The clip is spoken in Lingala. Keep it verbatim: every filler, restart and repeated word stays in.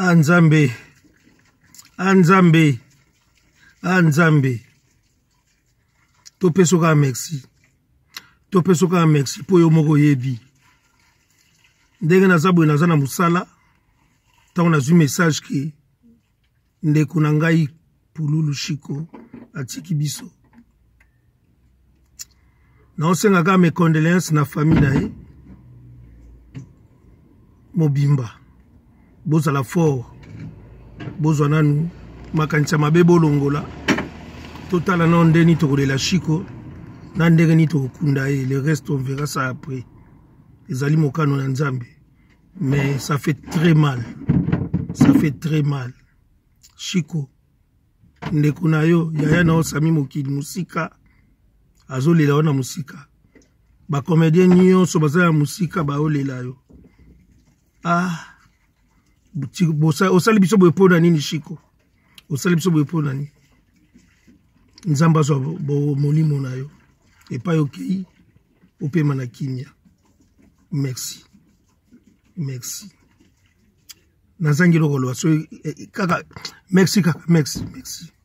Anzambe, Anzambe, Anzambe. Tope soka merci. Tope soka merci. Po yo moko yebi. Ndenge na zabu na zana musala. Ta on a vu message ki ndeko na ngai Pululu Shiko atiki biso. Na osenga ka mes condoléances na famille na ye. Mobimba. Boza la fort. Bozo nanu makancha mabebo longola. Total na ndeni to la Shiko. Na ndenge ni to kunda ye, le reste on verra ça après. Ezali mokano na Nzambe. Mais ça fait très mal. Ça fait très mal. Shiko. Ndeko na yo, yaya na osami mokili musika. Azolela wana musika. Ba comédien nyonso bazala musika ba olela yo. Ah. Osali biso boye pona nini Shiko? Osali biso boye pona nini? Nzamba zo bo molimo na yo. Et pas okei. Ope mana kimia. Merci. Merci. Nazangi lokolo so kaka merci kaka merci merci.